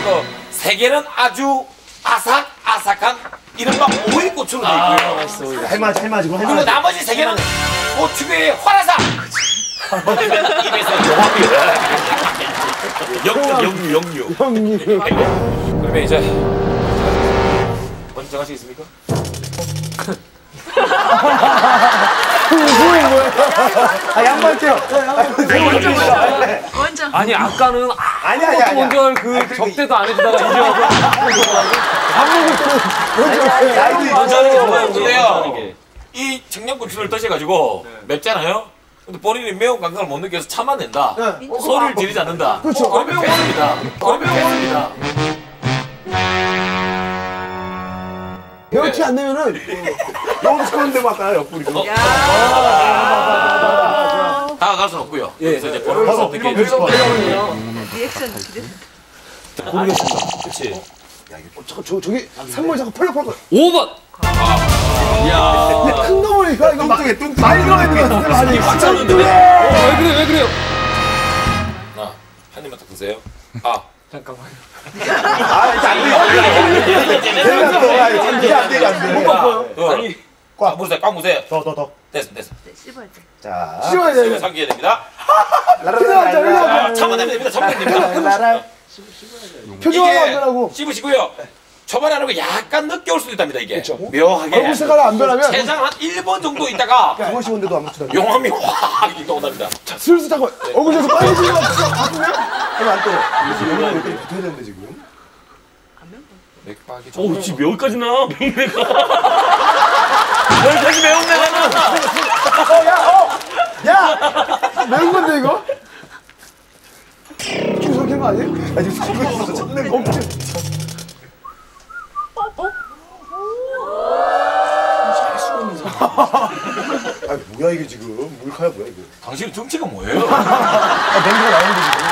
그 세계는 아주 아삭아삭한 이른바 오이고추로 되어 있고요. 맛있어. 할마지고 그리고 나머지 세 개는 고추의 활화산. 입에서 영유. 그러면 이제 먼저 정하시겠습니까? 양반께요. 먼저. 아니 아까는 아니야. 먼저 그 접대도 안 해주다가 이제 와서 먼저 하는 게 좋아요. 근데요, 이 청양고추를 드셔가지고 맵잖아요. 근데 본인이 매운 감각을 못 느껴서 참아낸다. 소리를 지르지 않는다. 그렇죠. 그러면 패습니다. 배우지 않으면은 너무 시끄러운데 막 가요 옆구리. 다가갈 수는 없고요. 그래서 이제 번호를 어떻게 해주실 리액션 기대. 모르겠습니다. 그렇지. 야 이게 저기 산모에 자꾸 펄럭펄럭. 5번. 근데 큰 거 보니까 이거 막 많이 들어가 있는 거 같은데 많이. 왜 그래요? 한 입만 딱 드세요. 잠깐만요. 이제 안 돼. 아니, 꽉 무세요. 더. 됐어. 네, 씹어야 돼. 자. 씹어야 돼. 삼켜야 됩니다. 참아내면 됩니다. 표정하고 안 변하고. 씹으시고요. 초반에 하는 거 약간 늦게 올 수도 있답니다, 이게. 그렇죠. 묘하게. 얼굴 색깔 안 변하면 세상 한 1번 정도 있다가 그거 씹었는데도 안 묻히다. 용암이 확 이동한답니다. 자, 슬슬 잠깐 얼굴 계속 빨개지는 거 같으면 안 떠요. 이거 여기까지 붙어야 되는데 지금. 맥박이 지금 여기까지 나 명내가. 여기까지 매운 내가 야! 매운 건데 이거? 지금 저렇게 한거 아니에요? 아 지금 지고 있어서 참는 거 없지. 아 뭐야 이게 지금 물카야 뭐야 이거? 당신 정체가 뭐예요? 냄새가 나오는데 지금.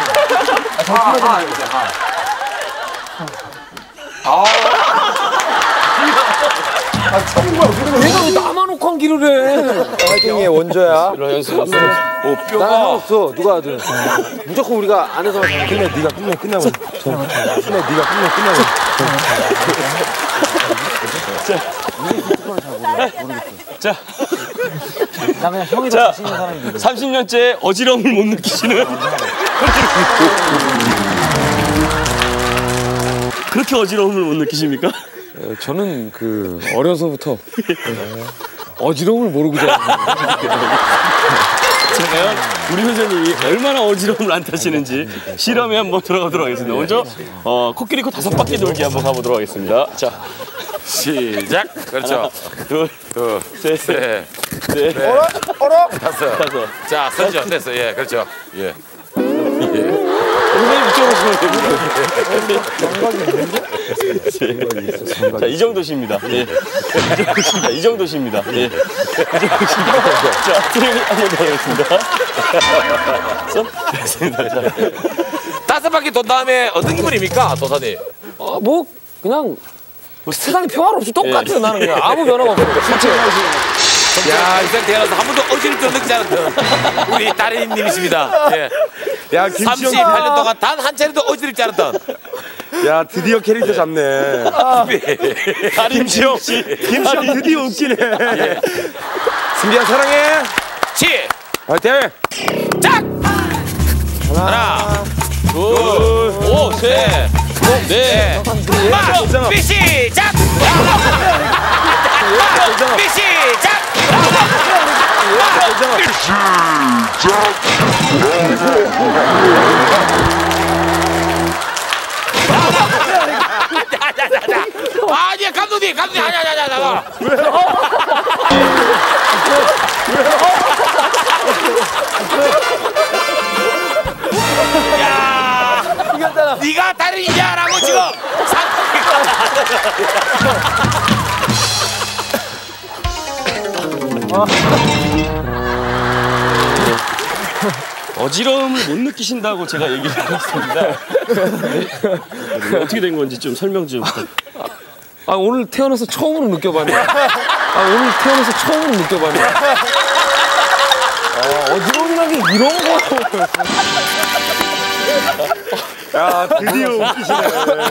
참은 거야 어떻게 된 내가 왜 나만 혹한 길을 해? 파이팅의 원조야. 이런 연습. 난 상관없어. 누가 하든. 무조건 우리가 안에서 끝내. 네가 끝내고. 네가 끝내고. 자, 나 그냥 형이 더 자신 있는 사람인데. 30년째 어지러움을 못 느끼시는. 그렇게 어지러움을 못 느끼십니까? 저는 어려서부터 어지러움을 모르고 자랐는데. 제가요, 우리 회장님이 얼마나 어지러움을 안 타시는지 실험에 한번 들어가도록 하겠습니다. 먼저 코끼리 코 5바퀴 돌기 한번 가보도록 하겠습니다. 자, 시작. 그렇죠. 둘, 셋. 다섯. 자, 서죠. 됐어. 예, 그렇죠. 예. 선생님 이쪽으로 오시면 됩니다. 자, 이 정도십니다. 예. 이 정도십니다. 예. 자, 트레이닝 한번 더 하겠습니다. 됐습니다. 5바퀴 돈 다음에 어떤 기분입니까, 도사님? 그냥 세상이 평화롭지 똑같아요. 나는 그냥 아무 변화가 없어. 야, 이 상태에 나서 한 번도 어지를 좀 느끼지 않았던 우리 따님님이십니다. 예. 야, 38년 동안 단 한 차례도 어지럽지 않았던. 야, 드디어 캐릭터 잡네. 김시영 씨. 김시영 드디어 웃기네. 예. 승기야 사랑해. 화이팅. 짝! 하나, 둘, 오, 셋, 넷, 마! 시작! 시작! 아니야, 감독님, 아니야. 야, 이겼잖아. 네가 달인이냐라고 지금 어지러움을 못 느끼신다고 제가 얘기를 했습니다. 어떻게 된 건지 좀 설명 좀 부탁드립니다. 오늘 태어나서 처음으로 느껴봤네. 어지러움이라는 게 이런 거. 야, 드디어 웃기시네.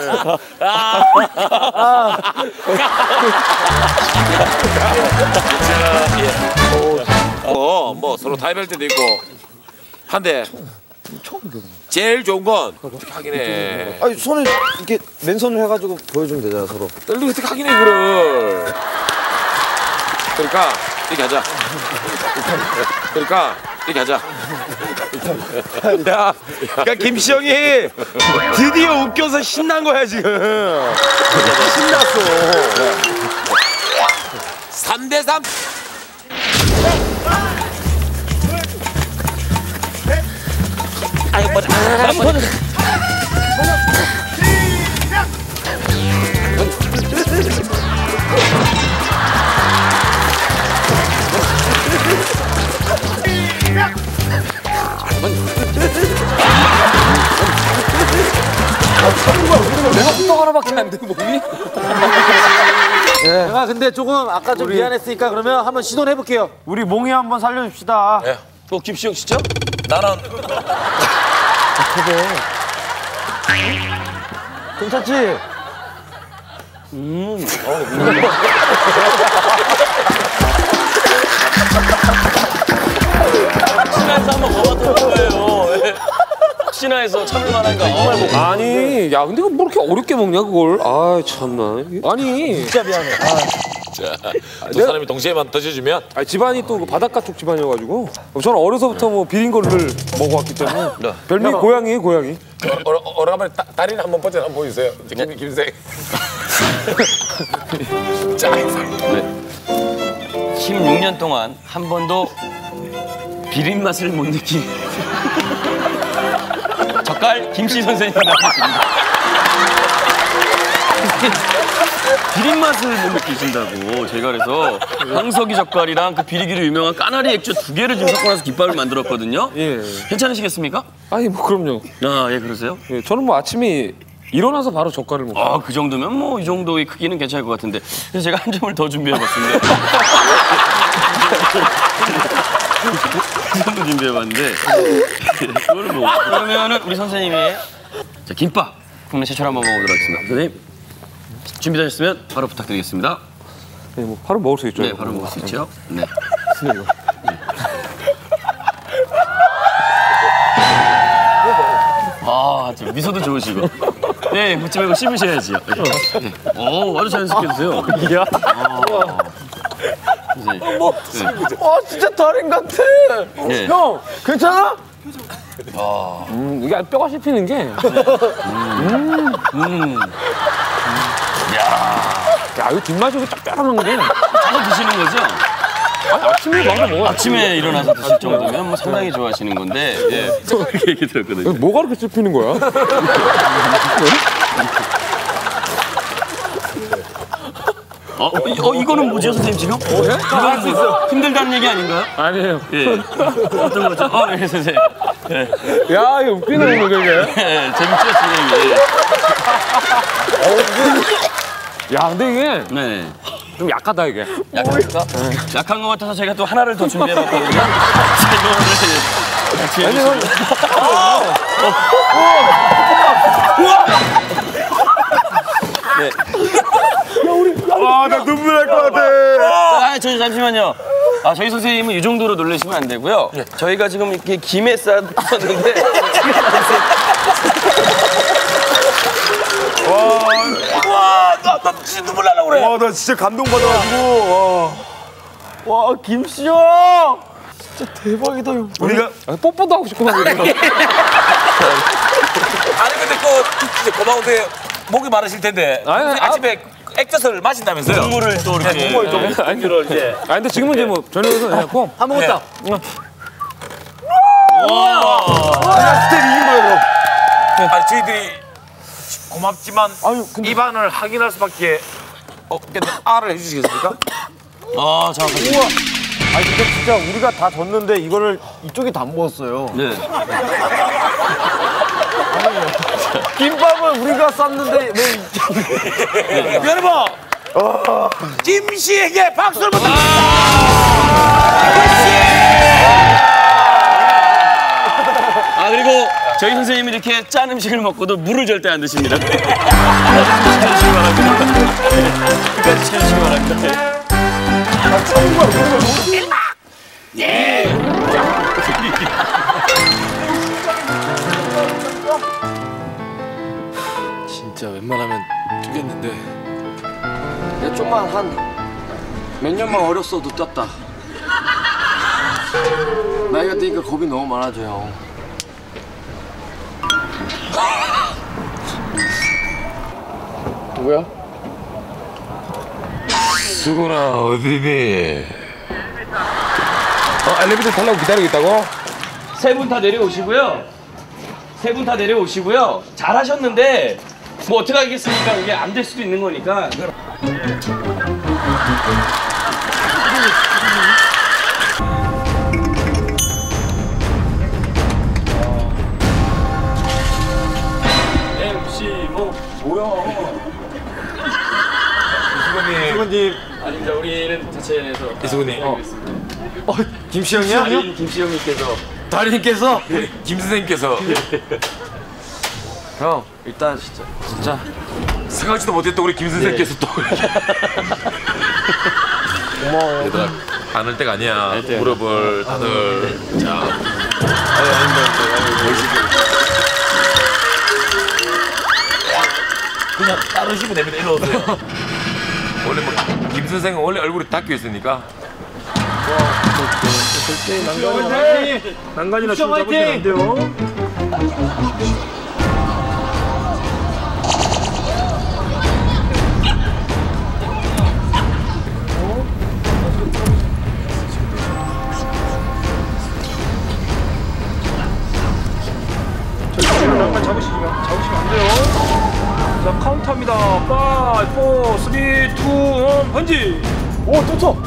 뭐 서로 타협할 때도 있고 한데 제일 좋은 건 어떻게 하긴 해. 아니, 손을 이렇게 맨손을 해가지고 보여주면 되잖아, 서로. 떨리 어떻게 하긴 해 그걸. 그러니까 이렇게 하자. 그러니까 이렇게 하자. 야, 그러니까 김시영이 드디어 웃겨서 신난 거야, 지금. 신났어. 3대3. 아이고 뭐야. 내가 뚜껑 하나밖에 안 돼, 몸이? 제가 근데 조금 아까 좀 미안했으니까 그러면 한번 시도를 해볼게요. 우리 몽이 한번 살려줍시다. 예. 또 김시영 씨죠? 나는 괜찮지? 혹시나해서 한번 먹어봤던 거예요. 예. 혹시나해서 참을 만한가. 아니, 야, 근데 뭐 이렇게 어렵게 먹냐, 그걸? 아, 참나. 아니. 진짜 미안해. 두 사람이 동시에만 터져주면 아니, 집안이 또 그 바닷가 쪽 집안이어가지고. 저는 어려서부터 뭐 비린 거를 먹어왔기 때문에. 별명이 고양이에요, 고양이. 오라버니 다리는 한번 버텨 한번 보여주세요. 김생. 자, 16년 동안 한 번도 비린 맛을 못 느낀 젓갈 김씨 선생님 나오셨습니다. 비린 맛을 못 느끼신다고 저희가 그래서 황석이 젓갈이랑 그 비리기로 유명한 까나리 액젓 2개를 지금 섞어놔서 김밥을 만들었거든요. 예. 괜찮으시겠습니까? 아니, 뭐, 그럼요. 아, 예, 그러세요? 예, 저는 뭐 아침에 일어나서 바로 젓갈을 먹어요. 아, 그 정도면 뭐 이 정도의 크기는 괜찮을 것 같은데. 그래서 제가 한 점을 더 준비해봤습니다. 한 점을 준비해봤는데 그거를 뭐 그러면은 우리 선생님이 자, 김밥 국내 최초로 한번 먹어보도록 하겠습니다. 선생님 준비되셨으면 바로 부탁드리겠습니다. 네, 뭐 바로 먹을 수 있죠. 네, 바로 먹을 수 있죠. 네. 아, 저 미소도 좋으시고. 네, 묻지 말고 씹으셔야지요. 네. 오, 아주 자연스럽게 드세요. 이야. 와, 진짜 달인 같아. 네. 형, 괜찮아? 이게 뼈가 씹히는 게. 야, 이거 뒷맛이 짭짤한 게. 자주 드시는 거죠? 아니, 아침에 먼저 먹어요. 아침에 일어나서 드실 정도면 뭐 상당히 좋아하시는 건데, 예. 그렇게 얘기 들었거든요. 뭐가 그렇게 씹히는 거야? 이거는 뭐죠, 선생님 지금? 이거는 뭐 힘들다는 얘기 아닌가요? 아니에요. 예. 어떤 거죠? 예, 선생님. 예. 야, 이거 웃기네, 이거 되게. 예, 재밌죠, 선생님? 야, 근데 이게 네. 좀 약하다, 이게. 약합니까? 약한 것 같아서 제가 또 하나를 더 준비해봤거든요. 제가 이거를 아, 나 눈물 날 것 같아. 아, 잠시만요. 아, 저희 선생님은 이 정도로 놀라시면 안 되고요. 저희가 지금 이렇게 김에 싸놨는데 와, 나 진짜 눈물 나려고 그래. 와, 나 진짜 감동받아가지고. 와, 김시영. 진짜 대박이다, 형. 우리가 뽀뽀도 하고 싶고 막 이래. 아니 근데 진짜 고마운데 목이 마르실 텐데 아니, 아침에 액젓을 마신다면서요? 국물을 또 이렇게 국물을 이제 아, 근데 지금은 이제 뭐 저녁에서 해갖고. 한 먹었다. 스텝 이긴 거야, 그럼. 아니 저희들이 고맙지만 입안을 확인할 수밖에 없겠는데 알을 해주시겠습니까? 아, 자, 아니, 근데 진짜 우리가 다 졌는데 이거를 이쪽이 다 먹었어요. 네. 김밥은 우리가 쌌는데 왜 여러분, 김씨에게 박수를 부탁드립니다. 아, 그리고 저희 선생님이 이렇게 짠 음식을 먹고도 물을 절대 안 드십니다. 끝까지 채우시기 바랍니다. 끝까지 채우시기 바랍니다. 진짜 웬만하면 뛰겠는데. 내가 좀만 한 몇 년만 어렸어도 떴다. 나이가 드니까 겁이 너무 많아져 형. 누구야? 수근아 어디니? 엘리베이터 타려고 기다리고 있다고? 세 분 다 내려오시고요. 세 분 다 내려오시고요. 잘하셨는데 뭐 어떻게 하겠습니까? 이게 안 될 수도 있는 거니까. MC 뭐야? 수건님. 아닙니다. 우리는 자체에서 이수근이. 김시영이야? 김시영님께서 다리님께서 김 선생님께서 형 일단 진짜 생각지도 못했던 우리 김 선생님께서 또 고마워요. 얘들아 안 할 때가 아니야. 무릎을 다들 자. 그냥 따르시면 됩니다. 일로 오세요. 원래 뭐 김 선생은 원래 얼굴이 닦여 있으니까. 난간이나 춤 잡으시면 안 돼요. 난간 잡으시면 안 돼요. 자 카운트합니다. 5, 4, 3, 2, 1, 번지. 오, 또 쳐.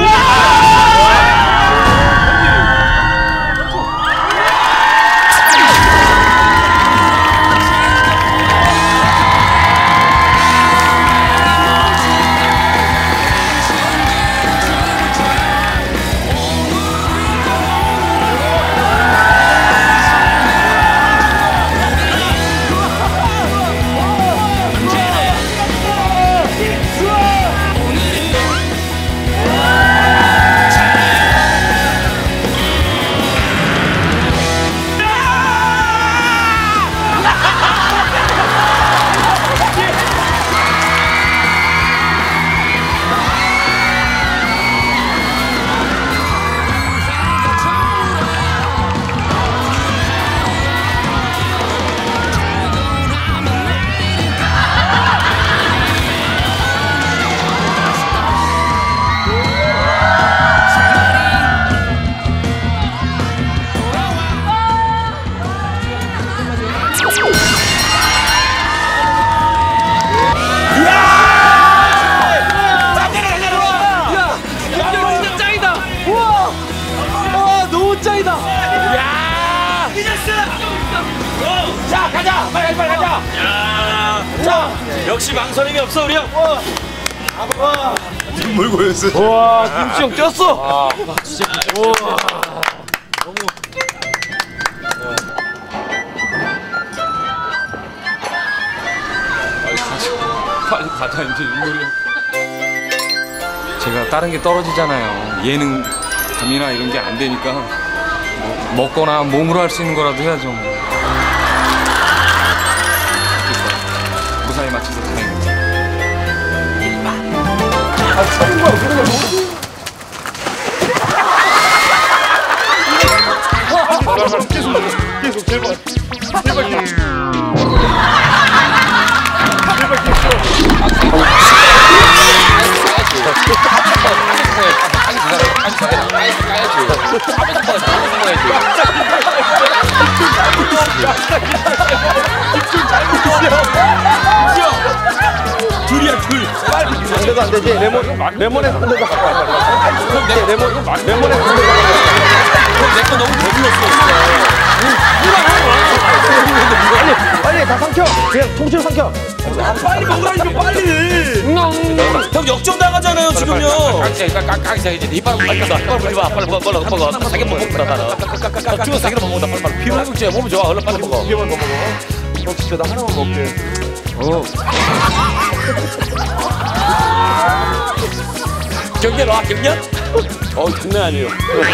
자 가자 빨리 가자. 자, 역시 망설임이 없어 우리 형. 물고 있어. 와 김시영 뛰었어. 빨리 가자 이제 이거를. 제가 다른 게 떨어지잖아요. 예능 감이나 이런 게 안 되니까 뭐 먹거나 몸으로 할 수 있는 거라도 해야죠. 무사히 마쳐서 다행입니다. 차는 거야, 그런 거 뭐지? 계속 제발. 둘이야 둘. 상대도 안 되지. 레몬에 상대도 갖고 와. 레몬에 상대도 내거 너무 배불렀어. 아니 빨리 다 삼켜. 그냥 통째로 삼켜. 빨리 먹으라니까 빨리. 형 역전 나가잖아요 지금요. 깡시야 이제 이빨 빨리 가. 빨리 빨리 와. 빨리 먹어. 사게 못 먹는다 나는. 죽어 사게 못 먹는다. 빨리. 피부 회복제 몸이 좋아. 얼른 빨리 먹어. 이게만 더 먹어. 형 진짜 나 하나만 먹게. 경련 와 경련? 장난 아니에요.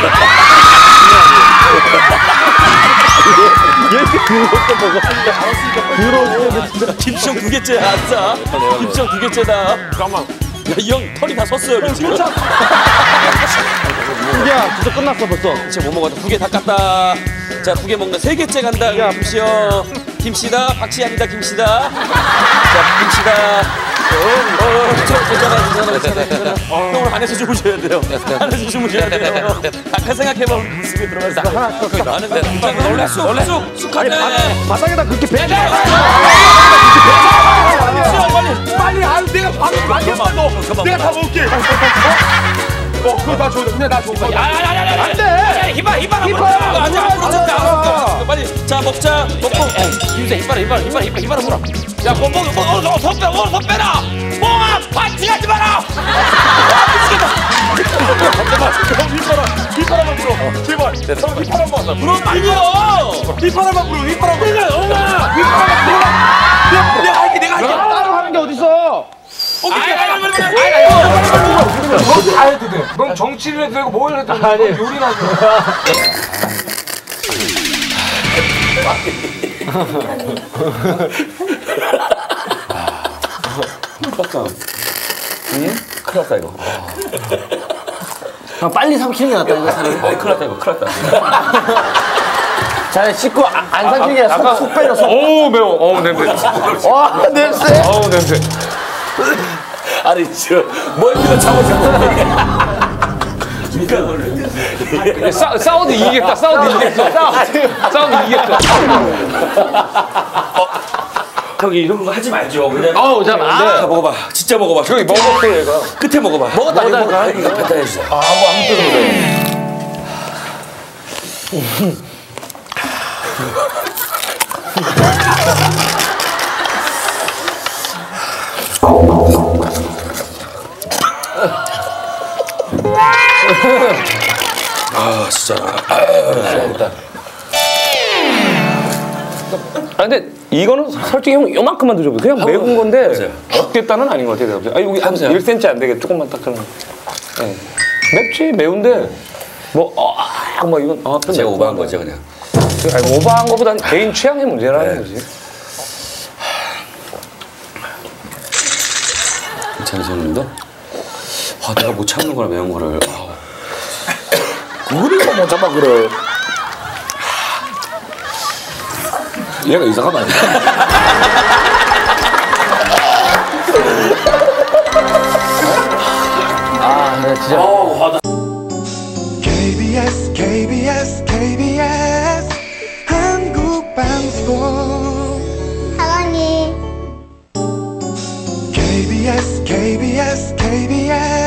김치형 2개째 아싸. 김치형 2개째다. 잠깐만. 야 이 형 털이 다 섰어요 지금. 야, 진짜 끝났어 벌써. 김치 못 먹었다. 2개 다 깠다. 자 2개 먹는 3개째 간다. 김치형. 김씨다. 박씨아니다 김씨다. 자 김씨다. 괜찮아. 형을 안에서 주무셔야 돼요. 안에서 주무셔야 돼요. 아까 생각해봐. 물속에 들어가서 하나 안에서 원래 쑥하네. 바닥에다 그렇게 배. 빨리 안 내가 방금 말했어 너. 내가 다 먹을게. 그거 다 줘. 그냥 다 줘. 야야야야 안돼. 힘빨아 빨리 자 먹자. 먹고 김새 힘빨아 물어. 야 먹어 더 빼라. 뽕아 파티하지 마라. 휘파람만 불어. 제발. 휘파람만. 물어 빨리요. 휘파람만 불어. 휘파람만. 내가 할게. 따로 하는 게 어딨어? 다 해도 돼. 넌 정치를 해도 되고 뭘 해도 되고 요리나 해도 돼. 큰일 났다 이거. 빨리 삼키는 게 낫다 이거 사람이. 큰일 났다. 잘 씻고 안 삼키는 게 아니라 속 빼려 속. 어우 매워. 어우 냄새. 와 냄새. 어우 냄새. 아니 저 멀미가 잡아서. 싸워도 이기겠다. 싸워도 이기겠어. 형이 이런 거 하지 말죠. 그냥. 자 먹어봐. 진짜 먹어봐. 저기 먹었어 얘가. 끝에 먹어봐. 먹었다. 이거 뱉다 해주세요. 아무 뜻으로 그래. 아 진짜. 근데 이거는 솔직히 형 요만큼만 드셔보세요. 그냥 매운 건데 죽겠다는 아닌 것 같아요. 아니 여기 한 1cm 안 되게 조금만 딱 하는. 네. 맵지 매운데 뭐 이건 제가 오버한 거죠 그냥. 아니, 오버한 거보단 개인 취향의 문제라는 거지. 괜찮으셨는데? 아 내가 못 참는 거라 매운 거를. 우리가 못 잡아 그래. 얘가 이상하다. 진짜. KBS KBS KBS 한국방송 사랑해 KBS KBS KBS